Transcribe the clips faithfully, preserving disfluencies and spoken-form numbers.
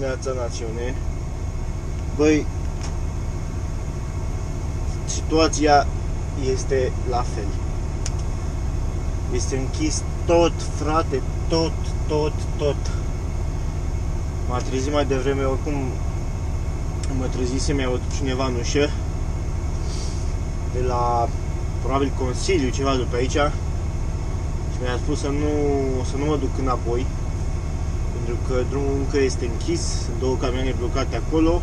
dimineața, națiune. Băi, situația este la fel. Este închis tot, frate, tot, tot, tot. M-a trezit mai devreme, oricum mă trezise, mi-a avut cineva în ușă de la, probabil, Consiliu, ceva după aici, și mi-a spus să nu, să nu mă duc înapoi, pentru că drumul încă este închis, sunt două camioane blocate acolo.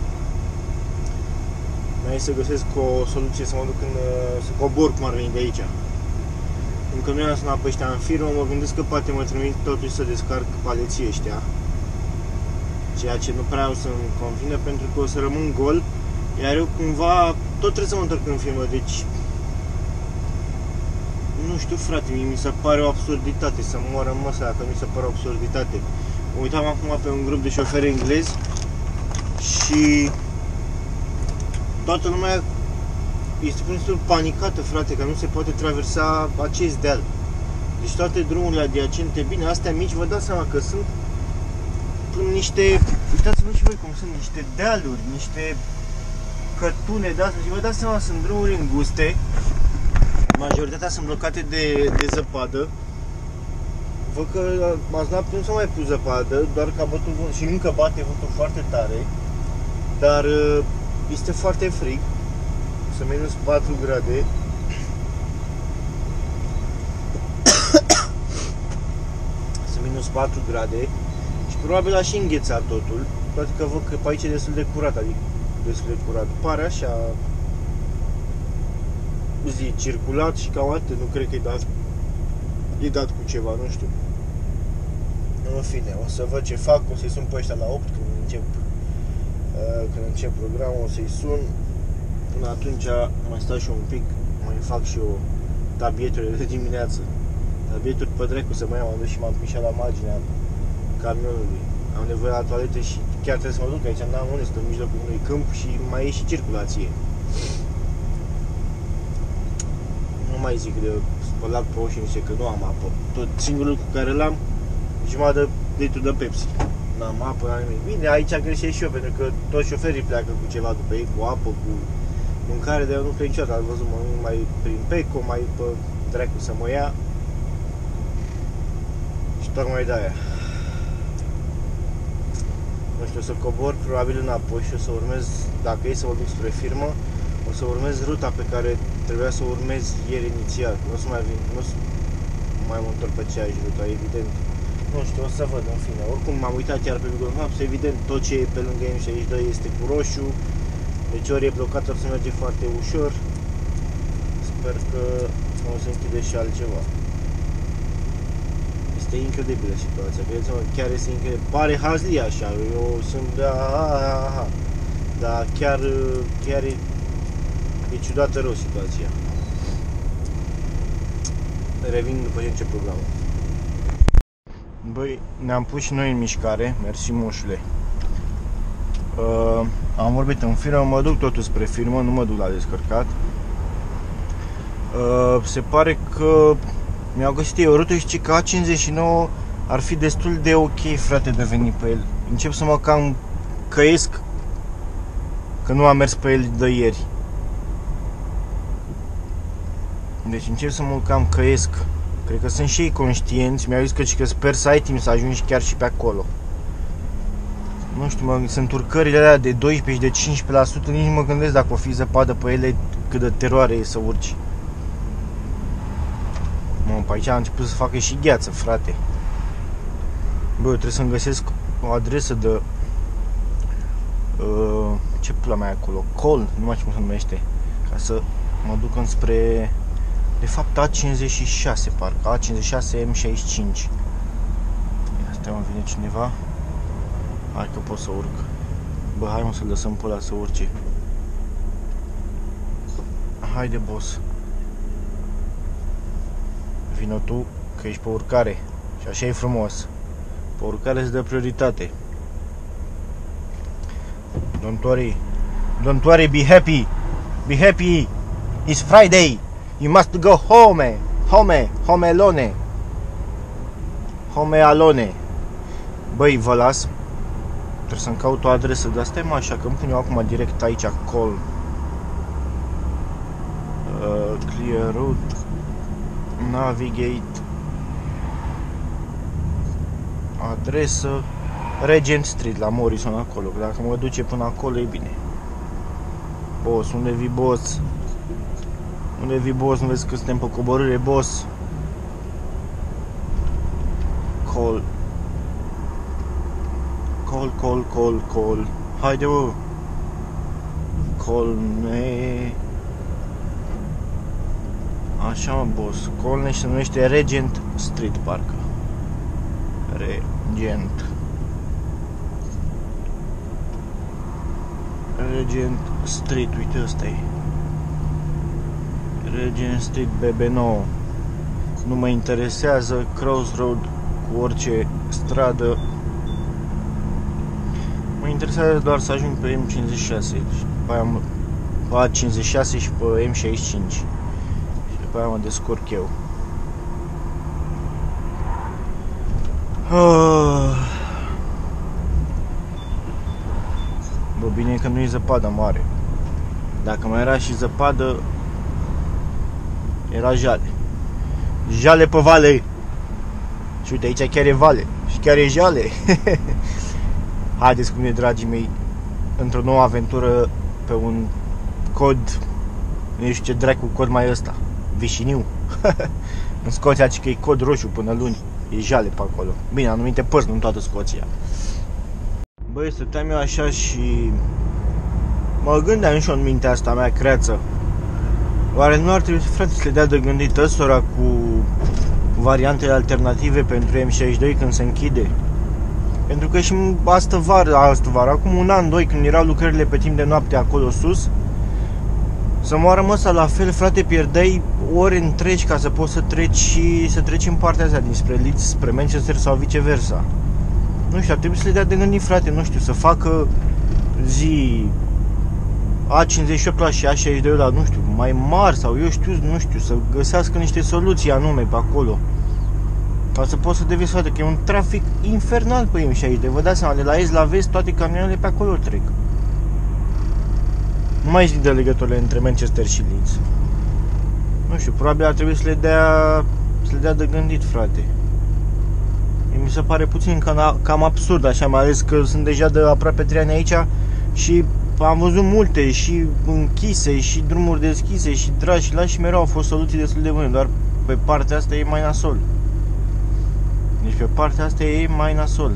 Mi-a zis să găsesc o soluție să mă duc în, să cobor cum ar veni de aici. Încă nu i-am sunat pe ăștia în firmă, mă gândesc că poate mă trimit totuși să descarc paleții ăștia, ceea ce nu prea o să-mi convine, pentru că o să rămân gol, iar eu cumva tot trebuie să mă întorc în firmă, deci nu știu, frate, mi se pare o absurditate să moară măsa, că mi se pare o absurditate. Mă uitam acum pe un grup de șoferi englezi și toată lumea este pur și simplu panicată, frate, că nu se poate traversa acest deal. Deci toate drumurile adiacente, bine, astea mici, vă dați seama că sunt niște, uitați-vă și voi cum sunt, niște dealuri, niște cătune de astea și vă dați seama, sunt drumuri înguste, majoritatea sunt blocate de, de zăpadă. Văd că azi noapte nu s-a mai pus zăpadă, doar că a bătut vânt și încă bate vântul foarte tare, dar este foarte frig, sunt minus patru grade. Sunt minus patru grade și probabil a și înghețat totul, toate că văd că pe aici e destul de curat, adică destul de curat, pare așa zi, circulat și cam atât, nu cred că e dat, e dat cu ceva, nu știu. În fine, o să văd ce fac, o să-i sun pe ăștia la opt când încep, când încep programul, o să-i sun. Până atunci mai stau și un pic, mai fac și o tabieturi de dimineață. Tabieturi pe dracu să mai am, am dus și m-am pișat la marginea camionului. Am nevoie la toaletă și chiar trebuie să mă duc aici, n-am unde, sunt în mijlocul unui câmp și mai e și circulație. Nu mai zic de spălat pe oși, niște, că nu am apă. Tot singurul lucru care l-am, jumătate de litru de Pepsi. N-am apă, n-am nimic. Bine, aici greșesc și eu, pentru că toți șoferii pleacă cu ceva după ei, cu apă, cu mâncare, dar eu nu cred niciodată. Ați văzut, mă, mai prin Peco, mai pe dracu să mă ia. Și tocmai de-aia. Nu știu, o să cobor probabil înapoi și o să urmez, dacă e să mă duc spre firmă, o să urmez ruta pe care trebuia să o urmez ieri inițial. Nu o să mai vin, nu o să mai mă întorc pe aceeași rută, evident. Nu știu, o să văd, în fine. Oricum m-am uitat iar pe Google Maps, evident tot ce e pe lângă M șaizeci și doi este cu roșu. Deci ori e blocat, ori se merge foarte ușor. Sper că o să închide și altceva. Este incredibilă situația, credeți-mă, chiar este incredibil. Pare hazlie așa, eu sunt de aha, dar chiar, chiar e, e ciudată rău situația. Revin după ce încep programul. Băi, ne-am pus și noi în mișcare, mersi moșule. Uh, am vorbit în firmă, mă duc totuși spre firmă, nu mă duc la descărcat. Uh, se pare că mi-au găsit ei o rută și că A cincizeci și nouă ar fi destul de ok, frate, de venit pe el. Încep să mă cam căiesc că nu am mers pe el de ieri. Deci încep să mă cam căiesc. Cred că sunt și ei conștienți, mi-au zis că, că sper să ai timp să ajungi chiar și pe acolo. Nu știu, mă, sunt urcările alea de doisprezece și de cincisprezece la sută, nici nu mă gândesc dacă o fi zăpadă pe ele, cât de teroare e să urci. Mă, pe aici a început să facă și gheață, frate. Bă, eu trebuie să-mi găsesc o adresă de... Uh, ce pula mea e acolo? Col, nu mai știu cum se numește. Ca să mă duc înspre... De fapt A cincizeci și șase, parcă, A cincizeci și șase M șaizeci și cinci. Ia stai, mă, vine cineva. Hai că pot să urc. Bă, hai, mă, să-l lăsăm pe ăla să urce. Haide, boss. Vino tu, că ești pe urcare. Și așa e frumos. Pe urcare îți dă prioritate. Don't worry. Don't worry, be happy. Be happy. It's Friday. You must go home. Home. Home alone. Home alone. Băi, vă las. Trebuie să-mi caut o adresă, dar stai mă așa, că îmi pun eu acum direct aici, call. Uh, clear route. Navigate. Adresă. Regent Street, la Morrison acolo, că dacă mă duce până acolo e bine. Boss, unde vii, boss? Unde vii, boss? Nu vezi că suntem pe coborâre, boss? Call. Call, call, call, call. Haide, bă. Colne. Așa, mă, boss. Colne și se numește Regent Street, parcă. Regent. Regent Street, uite, ăsta e. Regent Street, B B nouă. Nu mă interesează. Crossroad cu orice stradă. Mă interesează doar să ajung pe M cincizeci și șase. Și după aia mă, pe A cincizeci și șase și pe M șaizeci și cinci. Și după aia mă descurc eu. Ah. Bă, bine că nu e zăpadă mare. Dacă mai era și zăpadă, era jale. Jale pe vale. Și uite, aici chiar e vale. Și chiar e jale. Haideți cu mine, dragii mei, într-o nouă aventură pe un cod. Nu știu ce dracu cod mai e ăsta. Vișiniu. În Scoția, ci că e cod roșu până luni. E jale pe acolo. Bine, anumite părți, nu în toată Scoția. Băi, stăteam eu așa și mă gândeam și eu în mintea asta mea creață. Oare nu ar trebui, frate, să le dea de gândit ăstora cu variantele alternative pentru M șaizeci și doi când se închide? Pentru că și astă vară, astă vară, acum un an, doi, când erau lucrările pe timp de noapte acolo sus, să moară măsa la fel, frate, pierdeai ore întregi ca să poți să treci și să treci în partea asta dinspre Leeds, spre Manchester sau viceversa. Nu știu, ar trebui să le dea de gândit, frate, nu știu, să facă zi A cincizeci și opt și A șaizeci și doi la, nu știu, mai mari sau eu știu, nu știu, să găsească niște soluții anume pe acolo. Ca să poți să devii, frate, că e un trafic infernal pe M șaizeci și doi, vă dați seama, de la est la vest toate camioanele pe acolo trec. Nu mai știu de legăturile între Manchester și Leeds. Nu știu, probabil ar trebui să le dea, să le dea de gândit, frate. Mi se pare puțin cam, cam absurd, așa, mai ales că sunt deja de aproape trei ani aici și am văzut multe și închise și drumuri deschise și dragi și la și mereu au fost soluții destul de bune, doar pe partea asta e mai nasol. Deci pe partea asta e mai nasol.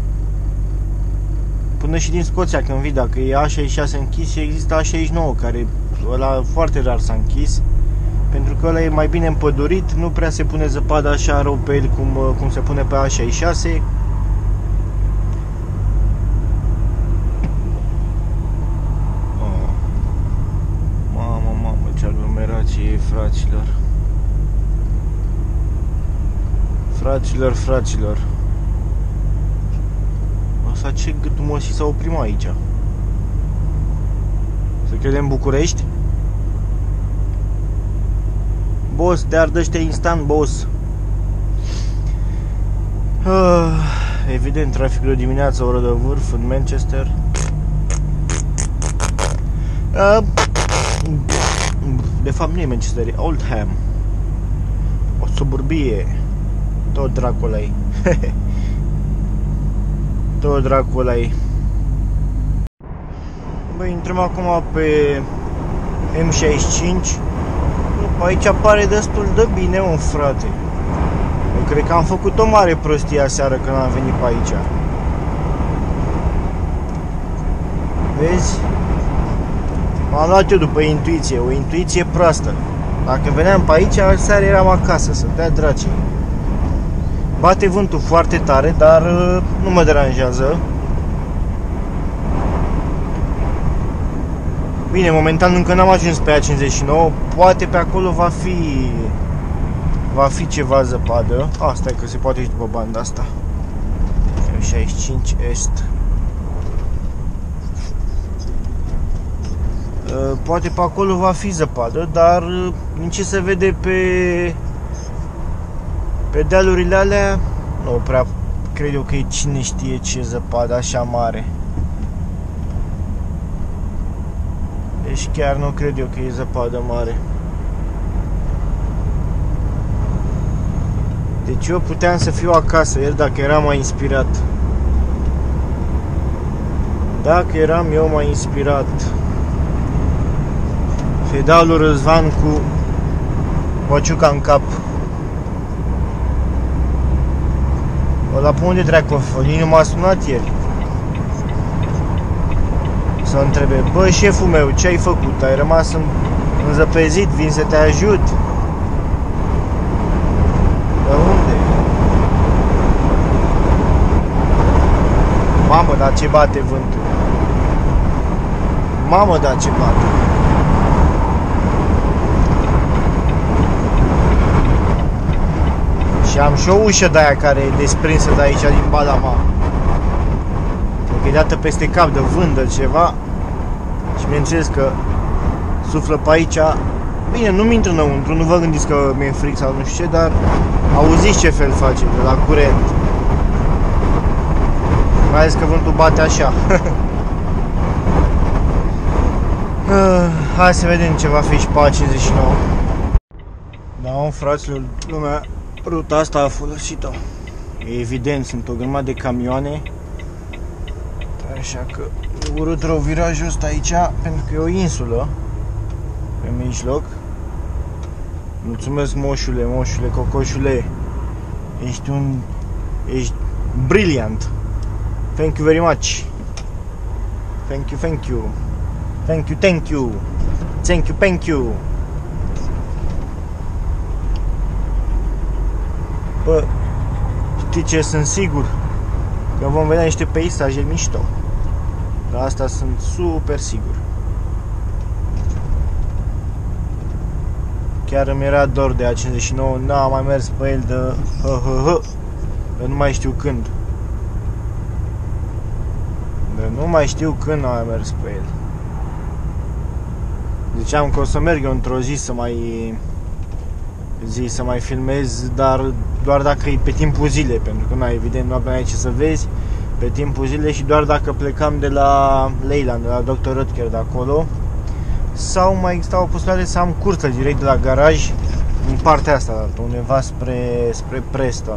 Până și din Scoția când vii, dacă e A șaizeci și șase închis, există A șaizeci și nouă, care ăla foarte rar s-a închis. Pentru că ăla e mai bine împădurit, nu prea se pune zăpada așa rău pe el cum, cum se pune pe A șaizeci și șase. Oh. Mamă, mamă, ce aglomerație e, fraților. Fraților, fraților. Asta ce gâtul mă și s-a oprit aici? Să credem București? Boss, te ardăște instant, boss. uh, Evident, traficul de dimineață, oră de vârf în Manchester. uh, De fapt nu e Manchester, e Oldham. O suburbie. Tot dracul-ai. Tot dracul-ai. Băi, intrăm acum pe M șaizeci și cinci. Aici apare destul de bine, mă, frate. Eu cred că am făcut o mare prostie aseară când am venit pe aici. Vezi? M-am luat eu după intuiție, o intuiție proastă. Dacă veneam pe aici, aseară eram acasă, să dea dracii. Bate vântul foarte tare, dar nu mă deranjează. Bine, momentan încă n-am ajuns pe A cincizeci și nouă, poate pe acolo va fi va fi ceva zăpadă. Asta e că se poate și după banda asta. M șaizeci și cinci Est. Poate pe acolo va fi zăpadă, dar din ce se vede pe pe dealurile alea, nu prea cred eu că e cine știe ce zăpadă așa mare. Deci chiar nu cred eu că e zăpadă mare. Deci eu puteam să fiu acasă ieri dacă eram mai inspirat. Dacă eram eu mai inspirat. Să-i dau lui Răzvan cu măciuca în cap. Ăla pe unde dracu a fost? Nici nu m-a sunat ieri să întrebe: bă, șeful meu, ce ai făcut? Ai rămas înzăpezit, vin să te ajut. De unde? Mamă, dar ce bate vântul. Mamă, dar ce bate. Și am și o ușă de aia care e desprinsă de aici, din Balama. Că e dată peste cap de vânt de ceva. Și bineînțeles că suflă pe aici. Bine, nu-mi intră înăuntru, nu vă gândiți că mi-e fric sau nu știu ce, dar auziți ce fel face de la curent. Mai ales că vântul bate așa. Hai să vedem ce va fi și pe A cincizeci și nouă. Da, om, fraților, lumea, ruta asta a folosit-o. E evident, sunt o grămadă de camioane. Așa că e urât rău virajul ăsta aici, pentru că e o insulă pe mijloc. Mulțumesc, moșule, moșule, cocoșule. Ești un... ești brilliant. Thank you very much. Thank you, thank you. Thank you, thank you. Thank you, thank you. Bă, știi ce, sunt sigur că vom vedea niște peisaje mișto. La asta sunt super sigur. Chiar îmi era dor de A cincizeci și nouă, n-am mai mers pe el de hă hă hă. Dar nu mai știu când. Dar nu mai știu când am mai mers pe el. Ziceam că o să merg eu într-o zi să mai zi să mai filmez, dar doar dacă e pe timpul zilei, pentru că, na, evident, nu aveai ce să vezi pe timpul zilei și doar dacă plecam de la Leyland, de la doctor Rutger de acolo, sau mai exista o posibilitate să am cursă direct de la garaj în partea asta, undeva spre, spre Preston.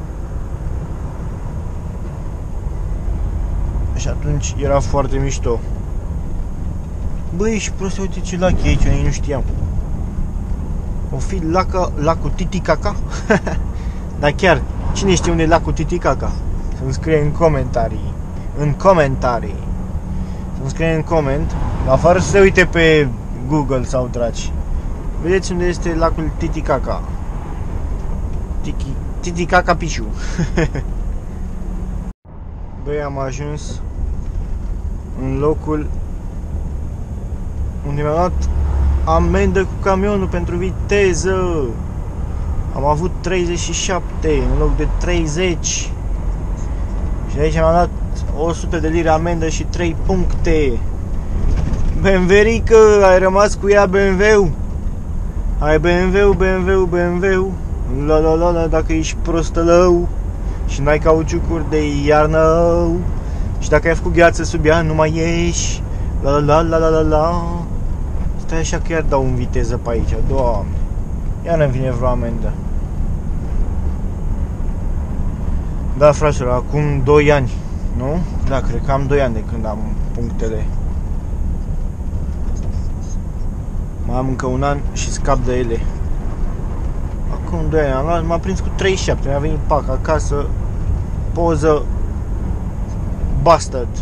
Și atunci era foarte mișto. Băi, și prost, uite ce lac e aici, eu nu știam. O fi laca, lacul Titicaca? Dar chiar, cine știe unde e lacul Titicaca? Să-mi scrie în comentarii. În comentarii. Să-mi scrie în coment, afară să se uite pe Google sau draci. Vedeți unde este lacul Titicaca. Tiki, Titicaca Piciu. Băi, am ajuns în locul unde mi-am luat amendă cu camionul pentru viteză. Am avut treizeci și șapte în loc de treizeci. Și de aici mi-am dat o sută de lire amendă și trei puncte. Benverică, ai rămas cu ea, B M W-ul. Ai B M W, B M W, B M W. La la la la, dacă ești prostălău și n-ai cauciucuri de iarnă și dacă ai făcut gheață sub ea, nu mai ieși. La la la la la la. Stai așa că iar dau în viteză pe aici, Doamne. Iar îmi vine vreo amendă. Da, fraților, acum doi ani, nu? Da, cred că am doi ani de când am punctele. Mai am încă un an și scap de ele. Acum doi ani am luat, m-a prins cu treizeci și șapte, mi-a venit pac acasă, poză, bastard.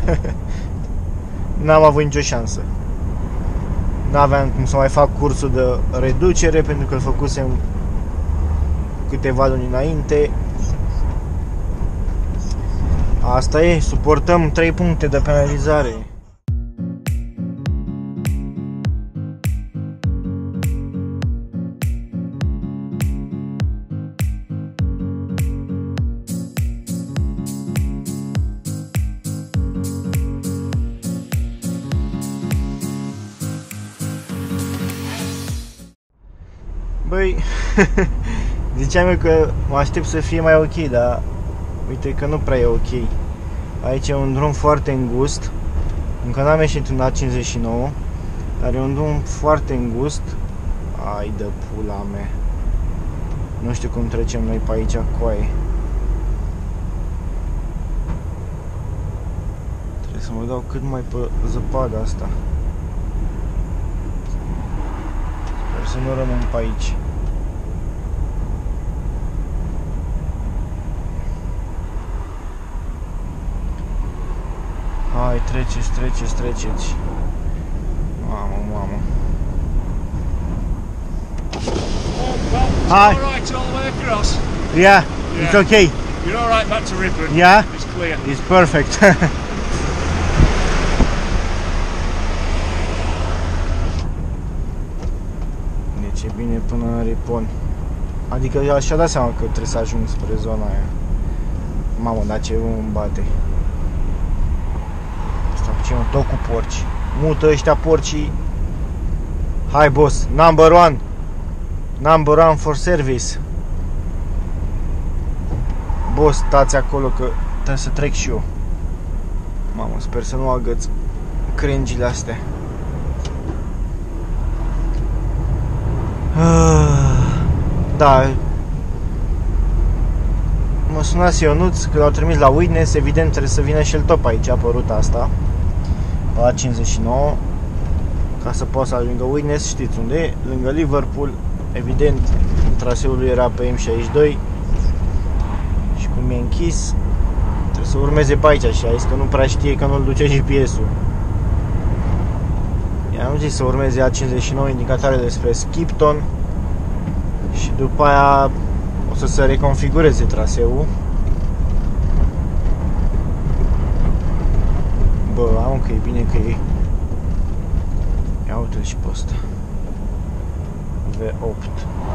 N-am avut nicio șansă. N-aveam cum să mai fac cursul de reducere pentru că îl făcusem câteva luni înainte. Asta e, suportăm trei puncte de penalizare. Băi, ziceam eu că mă aștept să fie mai ok, dar uite că nu prea e ok. Aici e un drum foarte îngust, încă n-am ieșit în A cincizeci și nouă Dar e un drum foarte îngust. Ai de pula mea. Nu știu cum trecem noi pe aici, coaie. Trebuie să mă dau cât mai pe zăpada asta. Sper să nu rămân pe aici. Hai, treceți, treceți, treceți. Mamă, mamă. Hi. All right, all the way across. Yeah, it's Yeah. okay. You're all right back to Ripon. Yeah, It's clear. it's perfect. Deci e bine până în Ripon. Adică și-a dat seama că trebuie să ajung spre zona aia. Mamă, dar ce îmi bate. Asta ce mă, tot cu porci. Mută ăștia porcii. Hai, boss, number one. Number one for service. Boss, stați acolo că trebuie să trec și eu. Mamă, sper să nu agăț crengile astea. Da. Mă sunase Ionuț că l-au trimis la Widnes. Evident trebuie să vină și el tot pe aici, pe ruta asta, pe A cincizeci și nouă, ca să poată să ajungă Widnes. Știți unde e? Lângă Liverpool. Evident, traseul lui era pe M șaizeci și doi. Și cum e închis, trebuie să urmeze pe aici și a zis că nu prea știe, că nu-l duce G P S-ul. I-am zis să urmeze A cincizeci și nouă, indicatoarele spre Skipton. Și după aia o să se reconfigureze traseul. Bă, am că e bine că e. Ia uite-l și pe ăsta. V opt.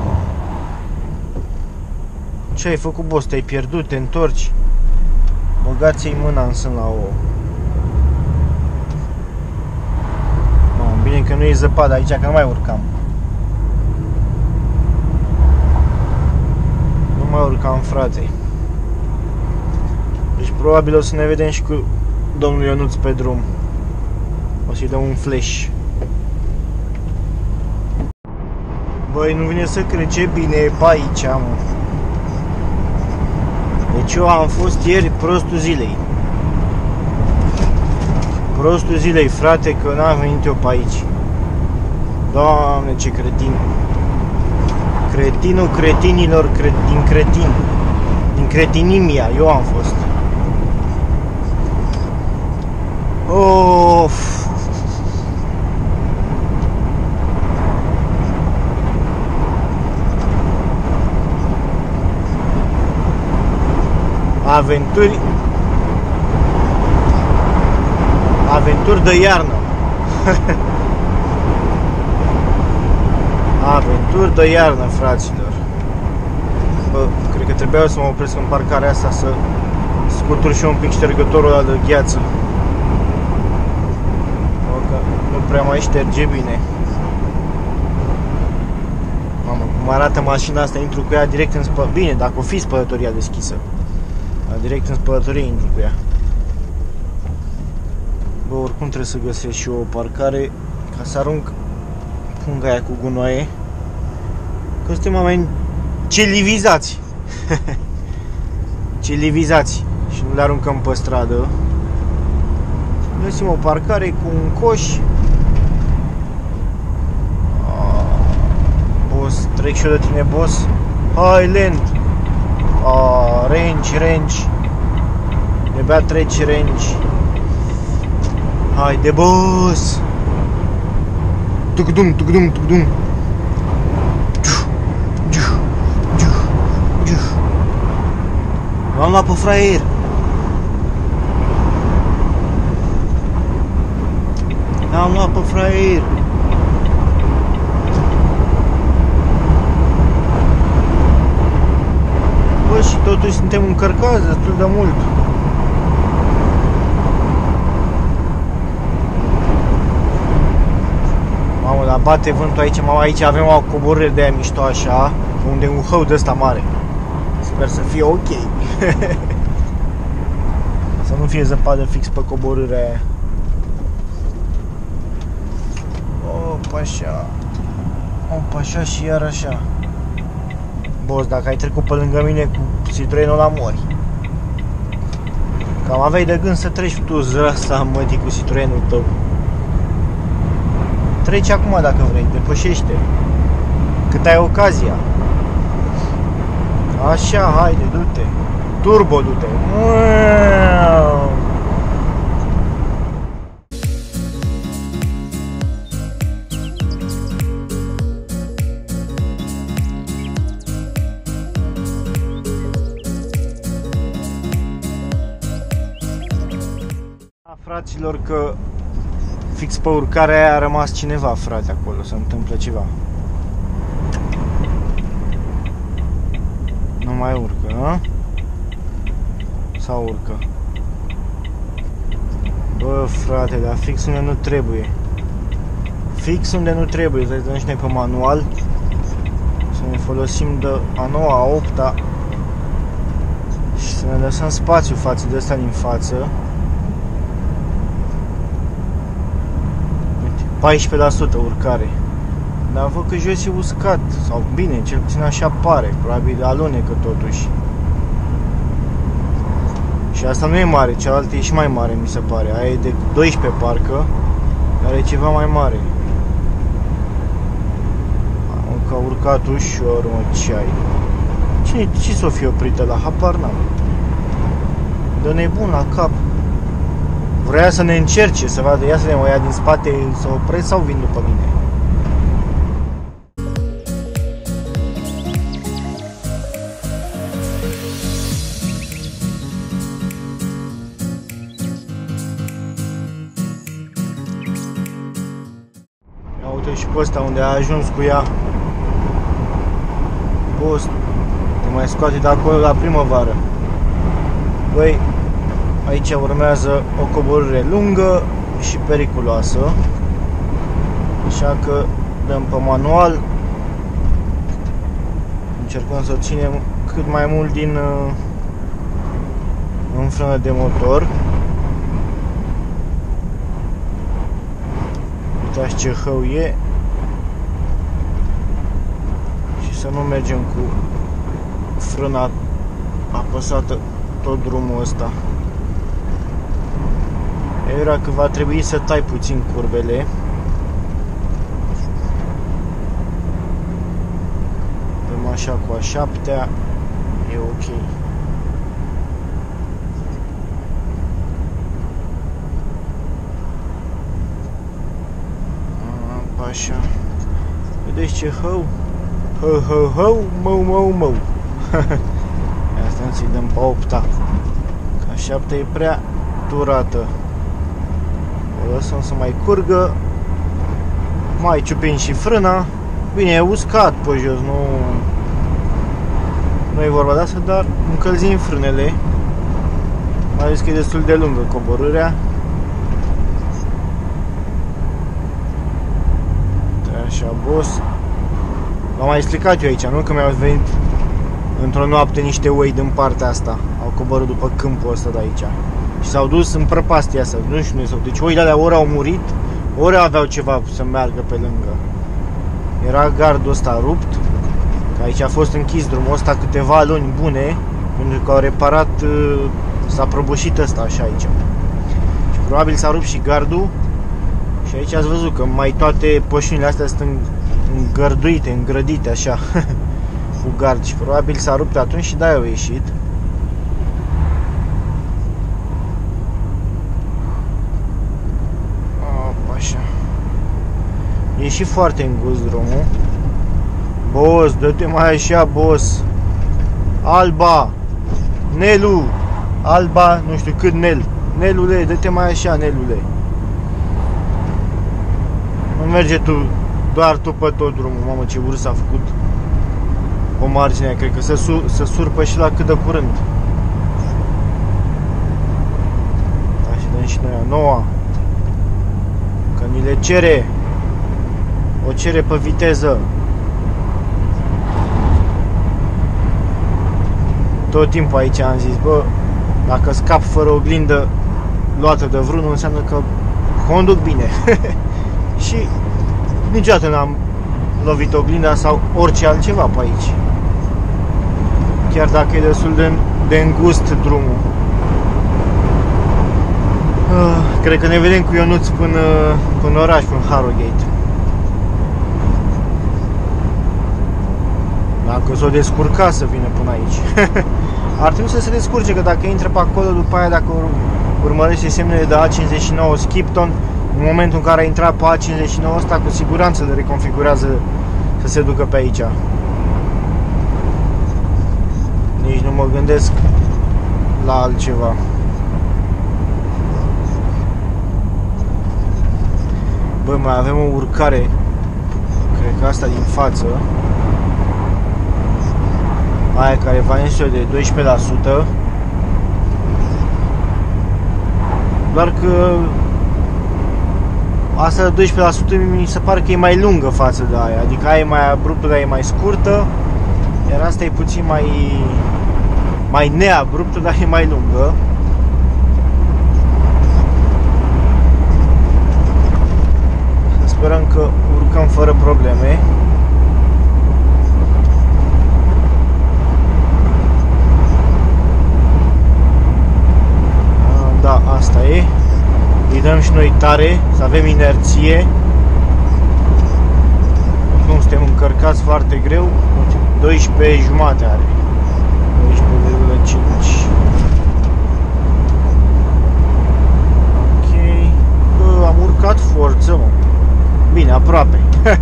Ce ai făcut, boss? Te-ai pierdut? Te întorci? Băgați-i mâna în sân la ouă. Mamă, bine că nu e zăpadă aici, că nu mai urcam. Nu mai urcam, frate. Deci probabil o să ne vedem și cu domnul Ionuț pe drum. O să-i dăm un flash. Băi, nu vine să cred ce bine e pe aici, mă. Deci eu am fost ieri prostul zilei. Prostul zilei, frate, că n-am venit eu pe aici. Doamne, ce cretin. Cretinul cretinilor, cre din cretin. Din cretinimia, eu am fost. Of. Aventuri. Aventuri de iarnă. Aventuri de iarnă, fraților. Bă, cred că trebuia să mă opresc în parcarea asta să scutur și un pic ștergătorul ăla de gheață. Bă, că nu prea mai șterge bine. Mamă, cum arată mașina asta, intru cu ea direct în spă... Bine, dacă o fi spălătoria deschisă. Direct în spălătorie intru cu ea. Bă, oricum trebuie să găsesc și eu o parcare ca să arunc punga aia cu gunoaie. Că suntem oameni civilizați. Civilizați. Și nu le aruncăm pe stradă. Găsim o parcare cu un coș. Boss, trec și eu de tine, boss. Hai, lent. Ah, range, range. De-abia treci range. Haide, boss. Tucdum, tucdum, tucdum. M-am luat pe fraier. M-am luat pe fraier. Bă, și totuși suntem încărcați destul de mult. Mamă, dar bate vântul aici, mamă, aici avem o coborâre de aia mișto așa, unde e un hău de ăsta mare. Sper să fie ok. Să nu fie zăpadă fix pe coborârea aia. Opa, așa. Opa, așa și iar așa. Boss, dacă ai trecut pe lângă mine cu Citroenul la mori. Cam aveai de gând să treci tu zrasa, mătii, cu Citroenul tău. Treci acum dacă vrei, depășește. Cât ai ocazia. Așa, haide, du-te. Turbo, du-te. Fraților, că fix pe urcarea aia a rămas cineva, frate, acolo, se întâmplă ceva. Nu mai urcă, a? Sau urcă? Bă, frate, dar fix unde nu trebuie. Fix unde nu trebuie, să dăm și noi pe manual. Să ne folosim de a noua, a opta. Și să ne lăsăm spațiu față de ăsta din față. paisprezece la sută urcare. Dar văd că jos e uscat. Sau bine, cel puțin așa pare. Probabil alunecă totuși. Și asta nu e mare, cealaltă e și mai mare, mi se pare. Aia e de doisprezece parcă, dar e ceva mai mare. Am că a urcat ușor, mă, ce ai? Cine, ce s-o fi oprită la? Habar n-am. Dă nebun la cap. Vrea să ne încerce, să vadă, ia să ne o ia din spate, să opresc sau vin după mine. Ia uite și pe ăsta unde a ajuns cu ea. Boss, te mai scoate de acolo la primăvară. Băi, aici urmează o coborâre lungă și periculoasă, așa că dăm pe manual, încercăm să ținem cât mai mult din uh, în frână de motor. Uitați ce hău e și să nu mergem cu frâna apăsată tot drumul ăsta. Era că va trebui să tai puțin curbele. Dăm așa cu a șaptea. E ok. A, așa. Vedeți ce hău? Hău, hău, hău, mău, mău, mău. Asta să-i dăm pe opta. Că a șaptea e prea durată. O lăsăm să mai curgă. Mai ciupim și frâna. Bine, e uscat pe jos, nu Nu e vorba de asta, dar încălzim frânele. Mai ales că e destul de lungă coborârea. Așa, boss. V-am mai explicat eu aici, nu? Că mi-au venit într-o noapte niște oi din partea asta. Au coborât după câmpul ăsta de aici. Și s-au dus în prăpastia asta, nu știu unde s-au. Deci oile alea ori au murit, ori aveau ceva să meargă pe lângă. Era gardul ăsta rupt, că aici a fost închis drumul ăsta câteva luni bune, pentru că au reparat, s-a prăbușit ăsta așa aici. Și probabil s-a rupt și gardul. Și aici ați văzut că mai toate pășunile astea sunt îngărduite, îngrădite așa cu gard. Și probabil s-a rupt atunci și de-aia au ieșit. Așa. E și foarte îngust drumul. Boss, dă-te mai așa, boss. Alba, Nelu, Alba, nu știu cât Nel. Nelule, dă-te mai așa, Nelule. Nu merge tu, doar tu pe tot drumul. Mamă, ce urs a făcut o margine, cred că se, sur, se surpă și la cât de curând. Așa dăm și noi a noua. Că ni le cere. O cere pe viteză. Tot timpul aici am zis, bă, dacă scap fără oglindă luată de vreunul, înseamnă că conduc bine. Și Niciodată n-am lovit oglinda sau orice altceva pe aici. Chiar dacă e destul de, de îngust drumul. Uh, cred că ne vedem cu Ionuț până, până oraș, până Harrogate. Dacă s-o descurca să vină până aici. Ar trebui să se descurce, că dacă intră pe acolo, după aia dacă urmărește semnele de A cincizeci și nouă Skipton, în momentul în care a intrat pe A cincizeci și nouă ăsta, cu siguranță le reconfigurează să se ducă pe aici. Nici nu mă gândesc la altceva. Bă, mai avem o urcare, cred că asta din față, aia care va ieși de doisprezece la sută, doar că asta de doisprezece la sută mi se pare că e mai lungă față de aia, adică aia e mai abruptă, dar e mai scurtă, iar asta e puțin mai mai neabruptă, dar e mai lungă. Sperăm că urcăm fără probleme. Da, asta e. Îi dăm și noi tare, să avem inerție. Acum suntem încărcați foarte greu. doisprezece jumate are. doisprezece virgulă cinci. Ok. Bă, am urcat forță, mă. Bine, aproape.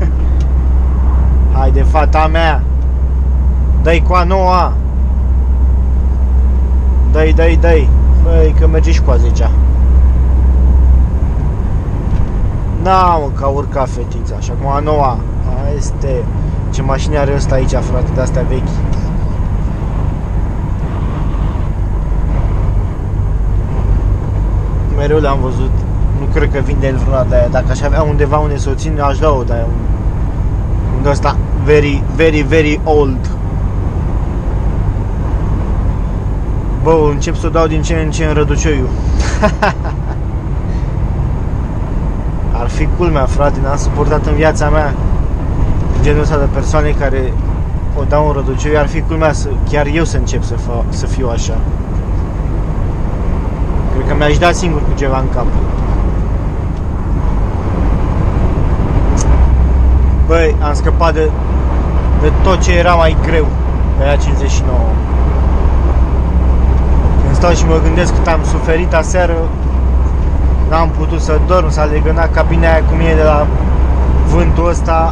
Haide, fata mea. Dă-i cu a noua. Dă-i, dă-i, dă-i. Băi, că merge și cu a zecea. Na, mă, că a urcat fetița. Și acum a noua. Aia este. Ce mașini are ăsta aici, frate, de-astea vechi. Mereu le-am văzut. Nu cred că vinde el vreuna de aia. Dacă aș avea undeva unde să o țin, aș da-o de aia. Unde ăsta very, very, very old. Bă, încep să o dau din ce în ce în răducioiul. Ar fi culmea, frate, n-am suportat în viața mea genul ăsta de persoane care o dau în răducioiul. Ar fi culmea să, chiar eu să încep să, fa, să fiu așa. Cred că mi-aș da singur cu ceva în cap. Băi, am scăpat de, de tot ce era mai greu pe A cincizeci și nouă. Când stau și mă gândesc cât am suferit aseară, n-am putut să dorm, s-a legănat cabina aia cum e de la vântul ăsta.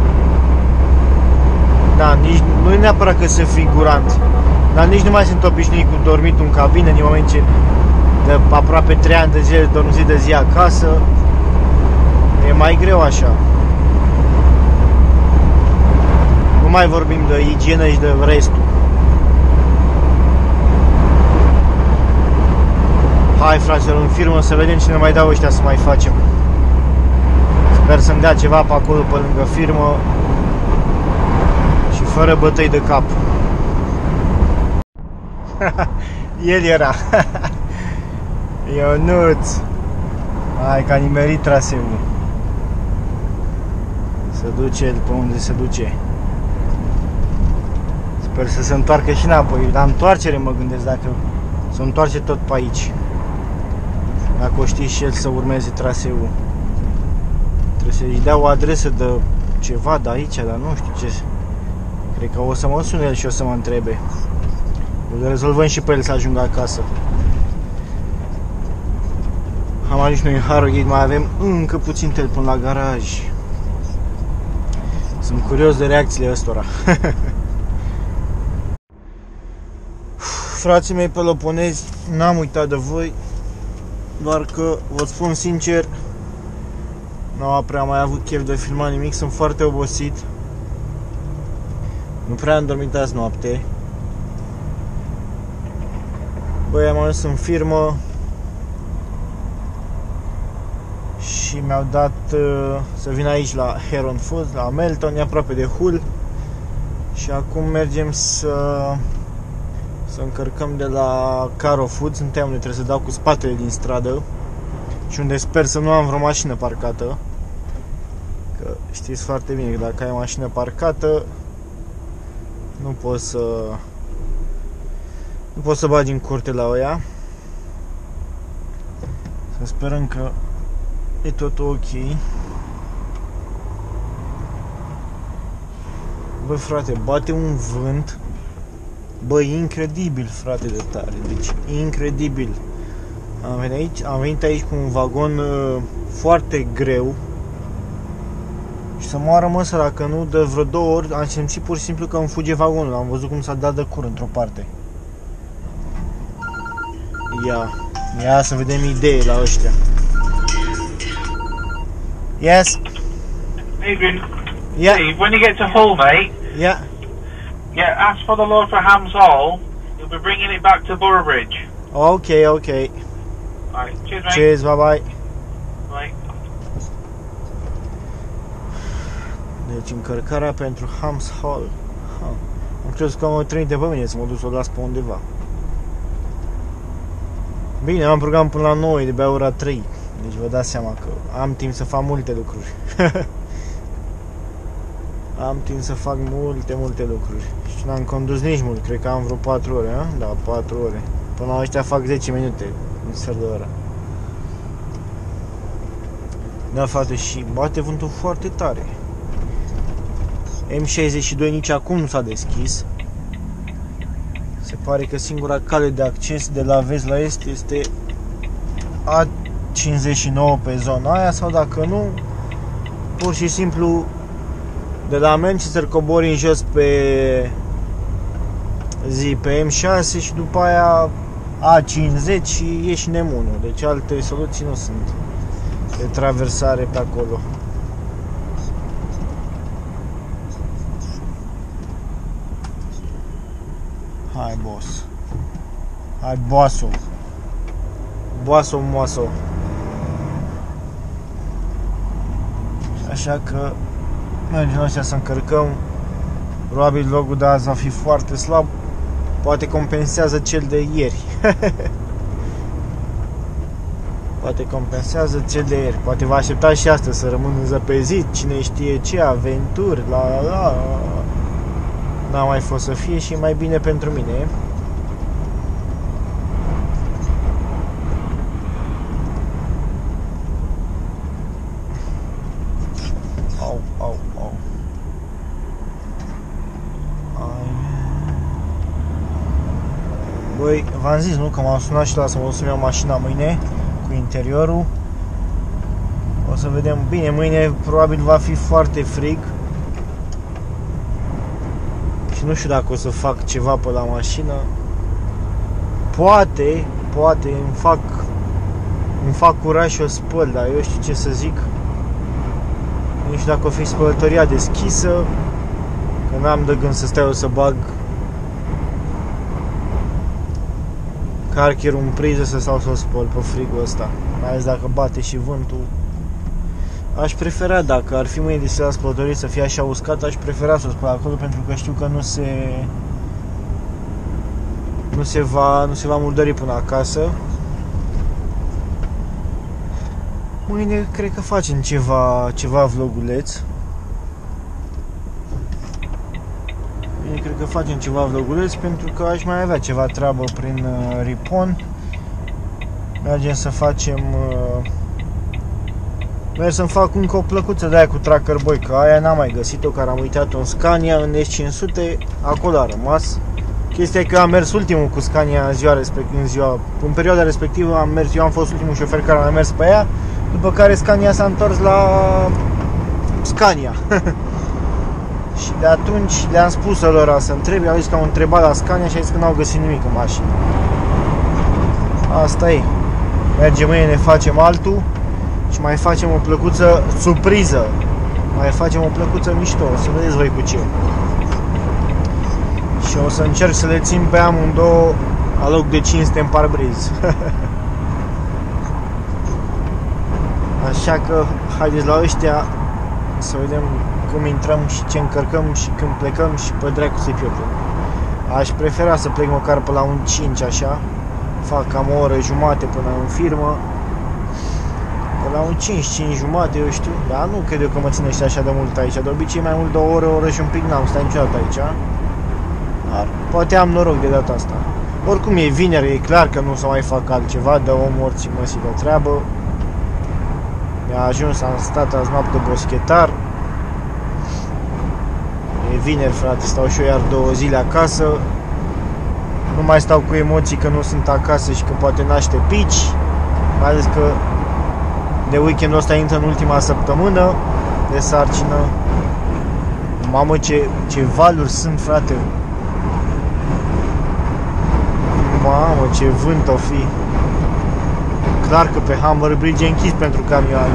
Da, nici, nu e neapărat că sunt figurant, dar nici nu mai sunt obișnuit cu dormitul în cabină, din moment ce de aproape trei ani de zile dorm zi de zi acasă. E mai greu așa. Nu mai vorbim de igienă și de restul. Hai, fraților, în firmă să vedem ce ne mai dau ăștia să mai facem. Sper să-mi dea ceva pe acolo, pe lângă firmă. Și fără bătăi de cap. El era. Ionuț. Hai că a nimerit traseul. Se duce el pe unde se duce. Sper să se întoarcă și înapoi. La întoarcere mă gândesc, dacă se întoarce tot pe aici. Dacă o știi și el să urmeze traseul. Trebuie să-i dea o adresă de ceva de aici, dar nu știu ce. Cred că o să mă sune el și o să mă întrebe. O să rezolvăm și pe el să ajungă acasă. Am ajuns noi în Harrogate, mai avem încă puțin tel până la garaj. Sunt curios de reacțiile ăstora. Frații mei peloponezi, n-am uitat de voi. Doar că, vă spun sincer, n-am prea mai avut chef de filmat nimic, sunt foarte obosit. Nu prea am dormit azi noapte. Băi, am ajuns în firmă și mi-au dat uh, să vin aici la Heron Foods, la Melton, e aproape de Hull. Și acum mergem să să încărcăm de la Caro Foods, suntem unde trebuie să dau cu spatele din stradă și unde sper să nu am vreo mașină parcată, Că știți foarte bine că dacă ai mașină parcată, nu poți să nu poți să bagi în curte la ea. Să sperăm că e totul ok. Bă, frate, bate un vânt. Bă, incredibil, frate, de tare. Deci, incredibil. Am venit aici, am venit aici cu un vagon uh, foarte greu. Și să moară măsă, dacă nu, de vreo două ori am simțit pur și simplu că îmi fuge vagonul. Am văzut cum s-a dat de cur într-o parte. Ia, ia să vedem idei la ăștia. Yes. Adrian, Yeah. Steve, when you get to Hull, mate, Yeah. yeah, ask for the load for Hams Hall. You'll be bringing it back to Boroughbridge. Ok, ok. Alright, cheers, mate. Cheers, bye bye. Bye. Deci încărcarea pentru Hams Hall. Ha. Am crezut că mă trimite pe mine să mă duc să o las pe undeva. Bine, am program până la nouă, de-abia ora trei. Deci vă dați seama că am timp să fac multe lucruri. Am timp să fac multe, multe lucruri. Și n-am condus nici mult, cred că am vreo patru ore, a? Da, patru ore. Până la ăștia fac zece minute, un sfert de oră. Da, frate, și bate vântul foarte tare. M șaizeci și doi nici acum nu s-a deschis. Se pare că singura cale de acces de la vest la est este A cincizeci și nouă pe zona aia, sau dacă nu, pur și simplu de la Manchester cobori în jos pe zi pe M șase și după aia A cincizeci și ieși în M unu. Deci alte soluții nu sunt de traversare pe acolo. Hai, boss. Hai, boss-o. Boss-o, moaso. Așa că mergem ăștia să încărcăm. Probabil vlogul de azi va fi foarte slab. Poate compensează cel de ieri. Poate compensează cel de ieri. Poate vă așteptați și astăzi să rămân zăpezit. Cine știe ce aventuri. La la la. N-a mai fost să fie și mai bine pentru mine. Au, au, au. Băi, v-am zis, nu? Că m-am sunat și la să mă duc să-mi iau mașina mâine cu interiorul. O să vedem. Bine, mâine probabil va fi foarte frig. Și nu știu dacă o să fac ceva pe la mașină. Poate, poate îmi fac îmi fac curaj și o spăl, dar eu știu ce să zic. Nu știu dacă o fi spălătoria deschisă, că n-am de gând să stau eu să bag carcherul în priză să stau să o spăl pe frigul ăsta. Mai ales dacă bate și vântul. Aș prefera, dacă ar fi mâine deschisă la spălătorie să fie așa uscat, aș prefera să o spăl acolo, pentru că știu că nu se nu se va, nu se va murdări până acasă. Mâine cred că facem ceva, ceva vloguleț. Mâine cred că facem ceva vloguleț, pentru că aș mai avea ceva treabă prin uh, Ripon. Mergem să facem uh, Merg să-mi fac încă o plăcuță de aia cu Tracker Boy, că aia n-am mai găsit-o, care am uitat-o în Scania, în S cinci sute, acolo a rămas. Chestia e că am mers ultimul cu Scania în ziua respectivă, în ziua, în perioada respectivă am mers, eu am fost ultimul șofer care a mers pe ea, după care Scania s-a întors la Scania. Și de atunci le-am spus lor să întrebe, au zis că au întrebat la Scania și au zis că n-au găsit nimic în mașină. Asta e. Mergem mâine, ne facem altul. Și mai facem o plăcuță surpriză. Mai facem o plăcuță mișto. O să vedeți voi cu ce. Și o să încerc să le țin pe amândouă la loc de cinste în parbriz. Așa că haideți la ăștia să vedem cum intrăm și ce încărcăm și când plecăm și pe dracu să-i pierdem. Aș prefera să plec măcar pe la un cinci așa. Fac cam o oră jumate până în firmă. Pe la un cinci, cinci jumate, eu știu. Dar nu cred eu că mă ținește așa de mult aici. De obicei mai mult de o oră, o oră și un pic n-am stat niciodată aici. Dar poate am noroc de data asta. Oricum e vineri, e clar că nu o să mai fac altceva. De om morții măsii de treabă. Mi-a ajuns, am stat azi noapte boschetar. E vineri, frate, stau și eu iar două zile acasă. Nu mai stau cu emoții că nu sunt acasă și că poate naște pici. Mai ales că de weekendul ăsta intră în ultima săptămână de sarcină. Mamă, ce, ce valuri sunt, frate. Mamă, ce vânt o fi. Clar că pe Humber Bridge e închis pentru camioane.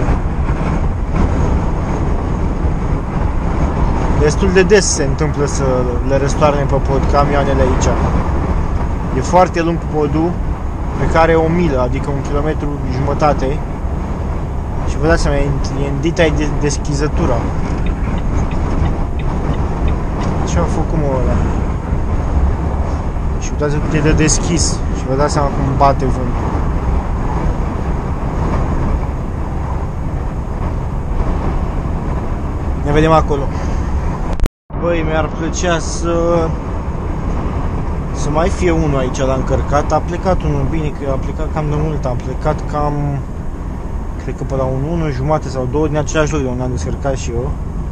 Destul de des se întâmplă să le răstoarne pe pod camioanele aici. E foarte lung podul, pe care e o milă, adică un kilometru jumătate. Și vă dați seama, e în dita de deschizătura. Ce-a făcut mă ăla? Și uitați cât e de deschis. Și vă dați seama cum bate vântul. Ne vedem acolo. Băi, mi-ar plăcea să Să mai fie unul aici la încărcat. A plecat unul, bine că a plecat cam de mult. Am plecat cam, cred că pe la un unu jumate sau două din același loc de unde am descărcat și eu.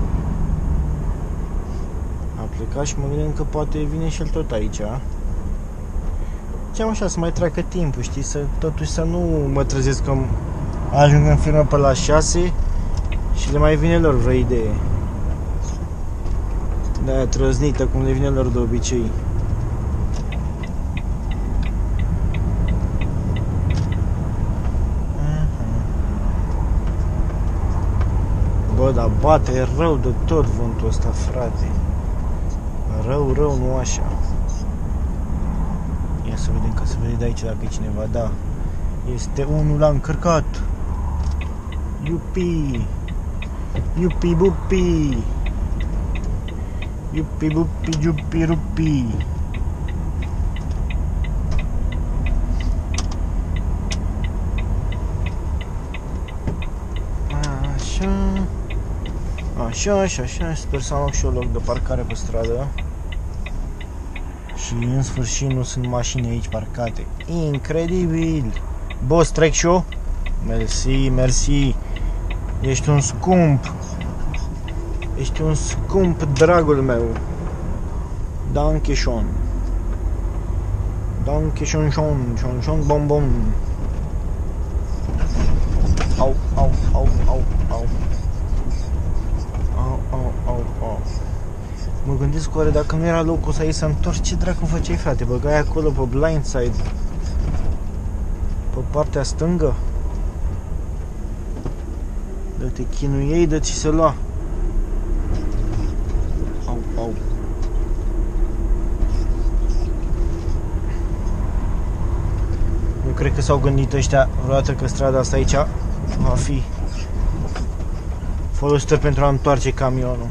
A plecat și mă gândeam că poate vine și el tot aici. Ce-am așa, să mai treacă timpul, știi? Să, totuși să nu mă trezesc că ajung în firmă pe la șase și le mai vine lor vreo idee. De-aia trăznită, cum le vine lor de obicei. Bă, dar bate rău de tot vântul ăsta, frate. Rău, rău, nu așa. Ia să vedem, ca să vedem de aici dacă e cineva. Da, este unul la încărcat. Iupi, iupi, bupi, iupi, bupi, iupi, rupi. Așa. Așa, așa, așa, sper să am și eu loc de parcare pe stradă. Și în sfârșit nu sunt mașini aici parcate. Incredibil! Boss, trec și eu? Mersi, mersi. Ești un scump. Ești un scump, dragul meu. Dankeschön. Dankeschön, schon, schon, schon, bom, bom. Au, au, au, au, au. Au, au, au, au. Mă gândesc oare dacă nu era locul să iei să întorci, ce dracu făceai, frate? Băgai acolo pe blind side, pe partea stângă. Dă te chinuiei, dă ți se lua. Au, au. Nu cred că s-au gândit ăștia vreodată că strada asta aici va fi folosită pentru a întoarce camionul.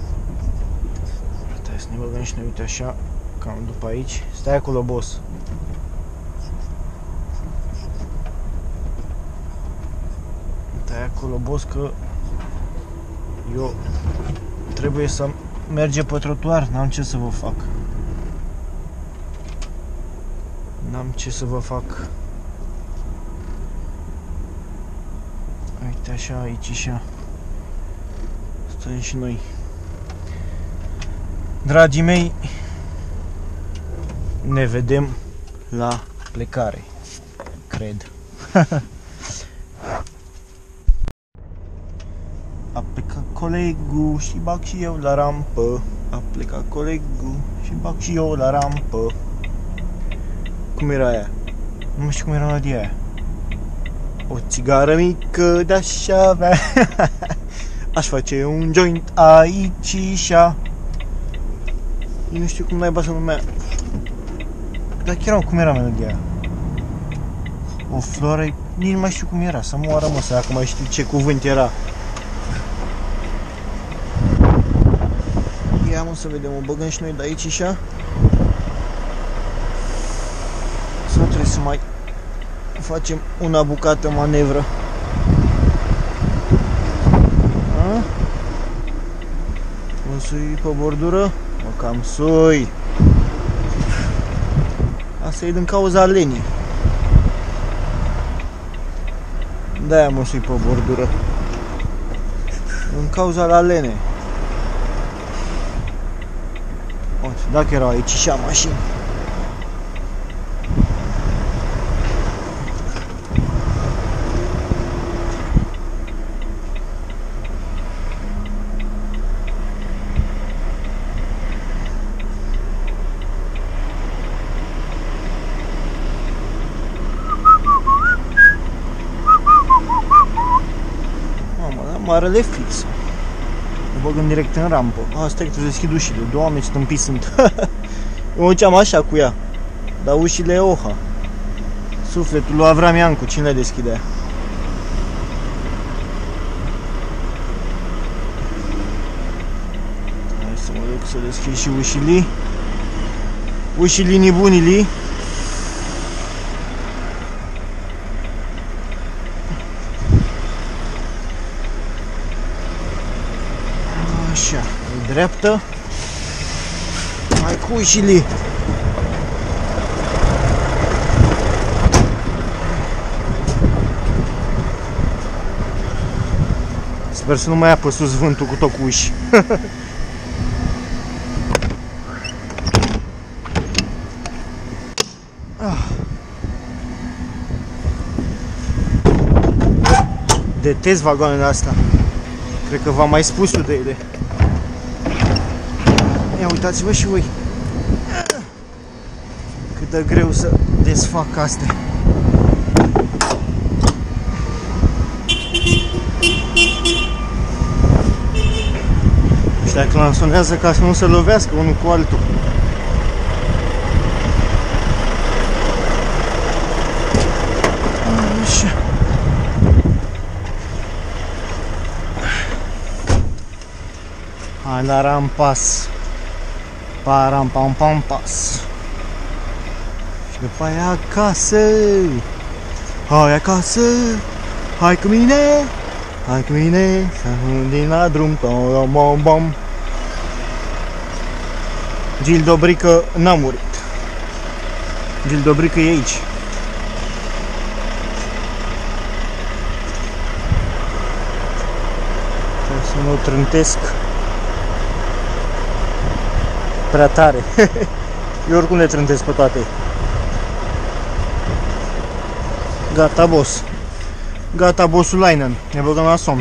Stai să ne băgăm și noi, uite așa, cam după aici. Stai acolo, boss. Stai acolo, boss, că eu trebuie să merge pe trotuar, n-am ce să vă fac. N-am ce să vă fac. Uite așa, aici așa. Stăm și noi. Dragii mei, ne vedem la plecare, cred. A plecat colegul și bag și eu la rampă. A plecat colegul și bag și eu la rampă. Cum era aia? Nu mai știu cum era melodia aia. O țigară mică de-aș avea. Aș face un joint aici și a. Eu nu știu cum naiba să numea. Dar chiar cum era melodia aia. O floare, nici nu mai știu cum era. Să moară, mă, să dacă mai știu ce cuvânt era. Ia, mă, să vedem, o băgăm și noi de aici și a. Sau trebuie să mai facem una bucată manevră. Mă sui pe bordură, mă cam sui. Asta e din cauza lenii. De-aia mă sui pe bordură. Din cauza la lene. Uite, dacă erau aici și mașini. Marele fix. Mă băg în direct în rampă. A, stai că trebuie să deschid ușile. Doamne, ce tâmpit sunt. Eu mă duceam așa cu ea. Dar ușile e oha. Sufletul lui Avram Iancu, cine le deschidea? Hai să mă duc să deschid și ușile. Ușile nebunile. Așa, e dreaptă. Hai cu ușile. Sper să nu mai apă sus vântul cu tot cu uși. Detest vagoanele astea. Cred că v-am mai spus eu de ele. Ia uitați-vă și voi cât de greu să desfac astea. Și dacă lansonează ca să nu se lovească unul cu altul. Așa. Hai la rampas. Param pam pam pas. Și după aia acasă. Hai acasă. Hai cu mine. Hai cu mine. Să din la drum. Bom bom bom. Gil Dobrică n-a murit. Gil Dobrică e aici. Să nu trântesc prea tare. Eu oricum le trântesc pe toate. Gata, boss. Gata, bossul Lainen. Ne băgăm la somn.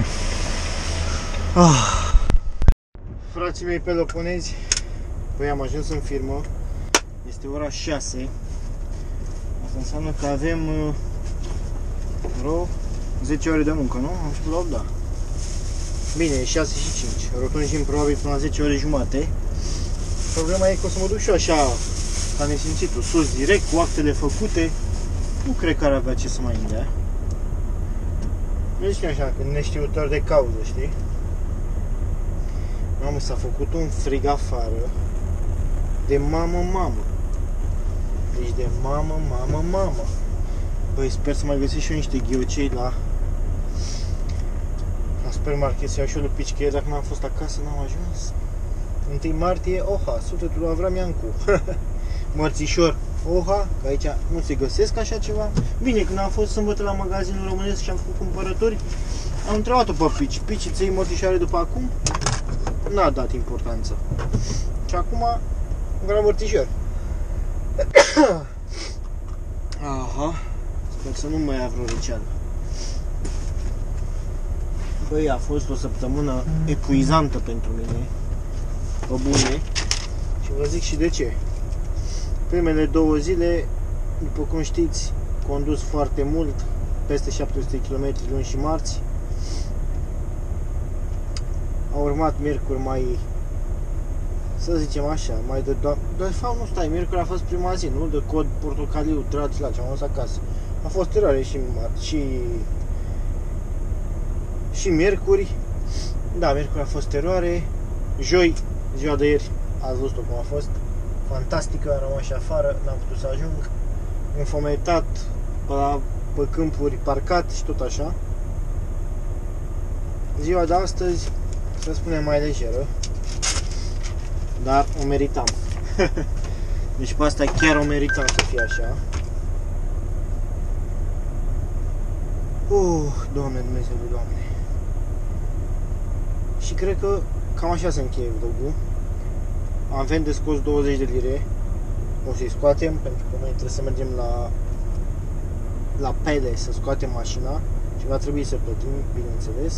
Ah. Frații mei peloponezi, păi am ajuns în firmă. Este ora șase. Asta înseamnă că avem vreo zece ore de muncă, nu? Am știut la opt, da. Bine, e șase și cinci. Rotunjim probabil până la zece ore jumate. Problema e că o să mă duc și eu așa, ca nesimțitul, sus direct, cu actele făcute. Nu cred că ar avea ce să mai îndea. Nu zic așa, că neștiutor de cauză, știi? Mamă, s-a făcut un frig afară de mamă, mamă. Deci de mamă, mamă, mamă. Băi, sper să mai găsesc și eu niște ghiocei la la supermarket, să iau și eu lupici, că ieri dacă n-am fost acasă n-am ajuns. întâi martie, oha, sufletul lui Avram Iancu. Mărțișor, oha, că aici nu se găsesc așa ceva. Bine, când am fost sâmbătă la magazinul românesc și am făcut cumpărături, am întrebat-o pe Pici. Pici, ți-ai mărțișoare după acum? N-a dat importanță. Și acum, vreau mărțișor. Aha, sper să nu mai ia vreo răceală. Băi, a fost o săptămână epuizantă pentru mine. Pe bune. Și vă zic și de ce. Primele două zile, după cum știți, condus foarte mult, peste șapte sute de kilometri luni și marți. A urmat miercuri mai, să zicem așa, mai de doamne. Dar de fapt nu stai, miercuri a fost prima zi, nu? De cod portocaliu, traci la ce am ajuns acasă. A fost eroare și și și miercuri. Da, miercuri a fost eroare. Joi, ziua de ieri, ați văzut-o cum a fost. Fantastică, am rămas și afară, n-am putut să ajung. Înfometat pe, la, pe câmpuri, parcat și tot așa. Ziua de astăzi, să spunem, mai lejeră. Dar o meritam. Deci pe asta chiar o meritam să fie așa. Uh, Doamne Dumnezeu, Doamne. Și cred că cam așa se încheie vlogul. Avem de scos douăzeci de lire. O să-i scoatem, pentru că noi trebuie să mergem la la Pele să scoatem mașina și va trebui să plătim, bineînțeles.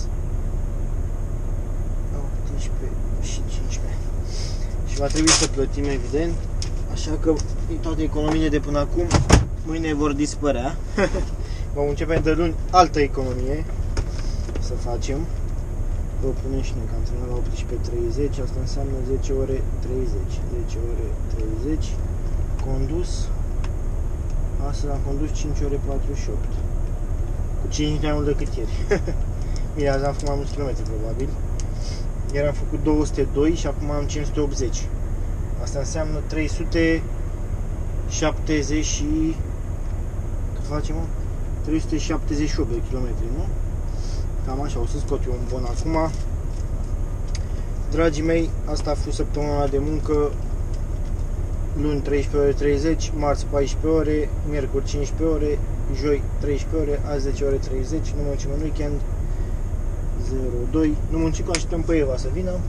optsprezece și cincisprezece. Și va trebui să plătim, evident. Așa că toate economiile de până acum mâine vor dispărea. Vom începe de luni altă economie să facem. Vă punem și noi că am terminat la optsprezece treizeci, asta înseamnă zece ore treizeci. zece ore treizeci. Condus. Astăzi am condus cinci ore patruzeci și opt. Cu cinci mai mult decât ieri. Bine, azi am făcut mai mulți kilometri probabil. Ieri am făcut două sute doi și acum am cinci sute optzeci. Asta înseamnă trei sute șaptezeci și... Cât facem, mă? trei sute șaptezeci și opt de kilometri, nu? Cam așa, o să scot eu un bon acum. Dragii mei, asta a fost săptămâna de muncă. Luni treisprezece ore treizeci, marți paisprezece ore, miercuri cincisprezece ore, joi treisprezece ore, azi zece ore treizeci, nu muncim în weekend. zero doi, nu muncim, că așteptăm pe Eva să vină.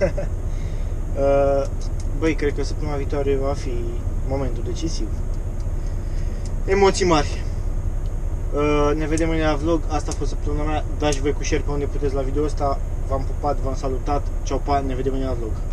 Băi, cred că săptămâna viitoare va fi momentul decisiv. Emoții mari. Ne vedem mâine la vlog, asta a fost săptămâna mea. Dați voi cu share pe unde puteți la video ăsta. V-am pupat, v-am salutat. Ceau, pa, ne vedem mâine la vlog.